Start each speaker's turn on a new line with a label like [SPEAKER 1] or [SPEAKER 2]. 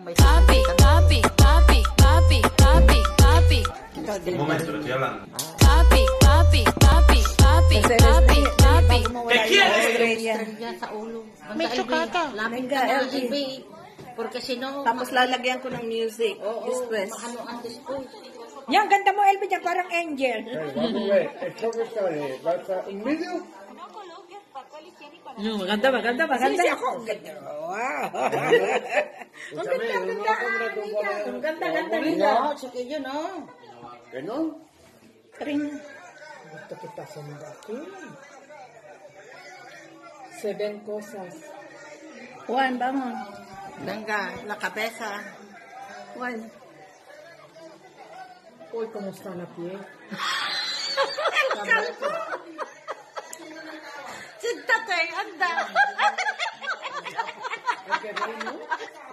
[SPEAKER 1] may papi.
[SPEAKER 2] Un momento, le estoy hablando.
[SPEAKER 1] Papi.
[SPEAKER 2] ¿Qué quieres?
[SPEAKER 1] Estrella sa ulo.
[SPEAKER 3] May tsukata.
[SPEAKER 1] Lapit ka na, LB. Porque si no,
[SPEAKER 4] Tapos lalagyan ko ng music. Distress.
[SPEAKER 1] ano ang discourse.
[SPEAKER 3] Yan, ganda mo, Elby, dyan, parang angel.
[SPEAKER 5] Vamos a ver, esto que sale, ¿va a estar un vídeo?
[SPEAKER 3] Maganda.
[SPEAKER 4] Sisi ako. Ang ganda. Wow. Ang ganda. Ang ganda.
[SPEAKER 1] No, sige yun, no.
[SPEAKER 5] ¿Que no?
[SPEAKER 4] Ring.
[SPEAKER 3] Gusto kita sumbakin. 7 cosas.
[SPEAKER 4] Juan, vamos.
[SPEAKER 1] Venga, la cabeza.
[SPEAKER 4] Juan.
[SPEAKER 3] Uy, kumusta na, Pie?
[SPEAKER 1] Sinta tayo, anda.
[SPEAKER 3] Ang galing mo.